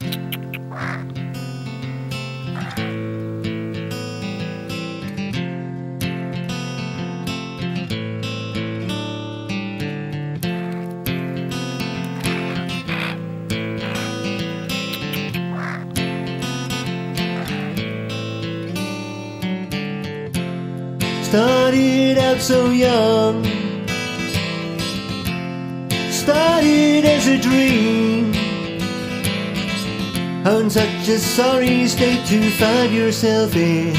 Started out so young, started as a dream, on such a sorry state to find yourself in,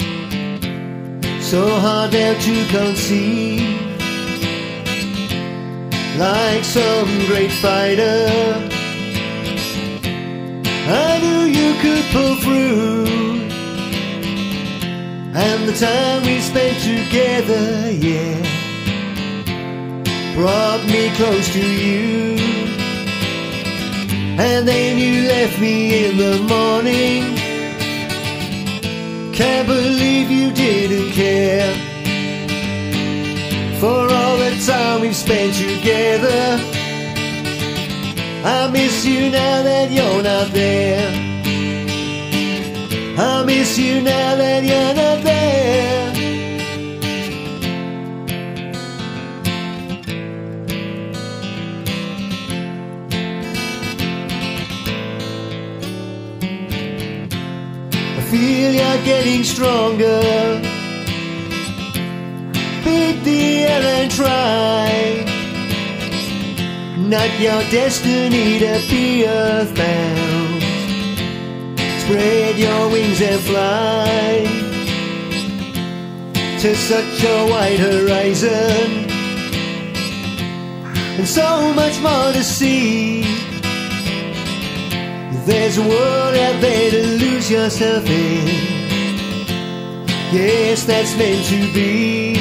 so hard now to conceive, like some great fighter, I knew you could pull through. And the time we spent together, yeah, brought me close to you. And then you left me in the morning. Can't believe you didn't care for all the time we've spent together. I miss you now that you're not there. I miss you now that you're not there. I feel you're getting stronger. Beat the air and try. Not your destiny to be earthbound. Spread your wings and fly to such a wide horizon, and so much more to see. There's a world out there to lose yourself in. Yes, that's meant to be.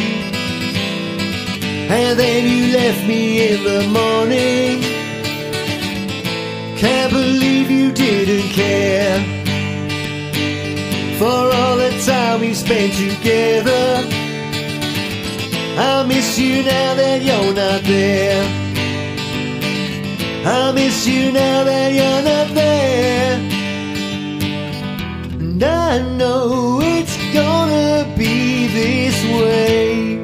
And then you left me in the morning. Can't believe you didn't care for all the time we spent together. I miss you now that you're not there. I miss you now that you're not there. And I know it's gonna be this way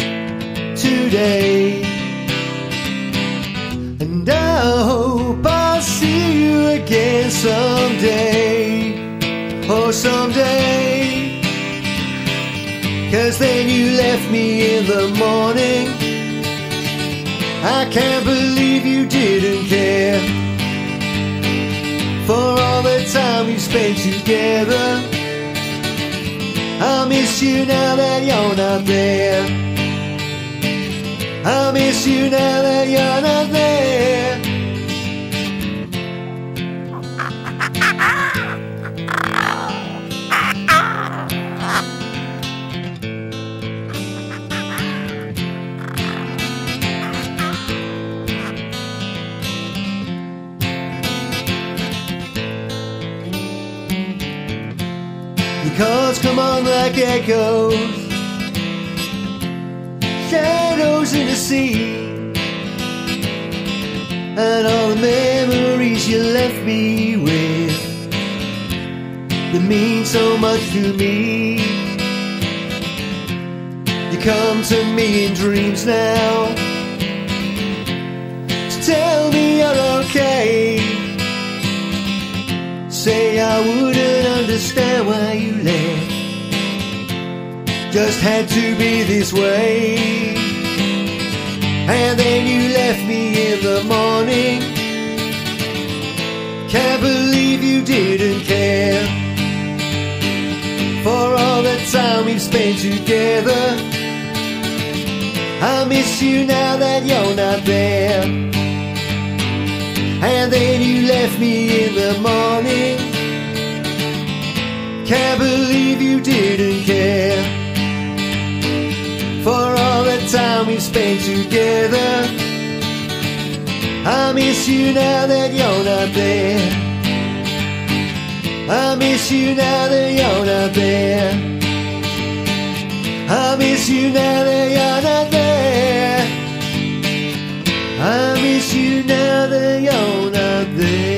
today. And I hope I'll see you again someday. Oh, someday. 'Cause then you left me in the morning. I can't believe you didn't care for all the time we spent together. I miss you now that you're not there. I miss you now that you're not there. Your calls come on like echoes, shadows in the sea, and all the memories you left me with, they mean so much to me. You come to me in dreams now to tell me you're okay. Say I wouldn't understand why you left, just had to be this way. And then you left me in the morning. Can't believe you didn't care for all the time we've spent together. I miss you now that you're not there. And then you left me in the morning. Can't believe you didn't care for all the time we've spent together. I miss you now that you're not there. I miss you now that you're not there. I miss you now that you're not there. I miss you now that you're not there.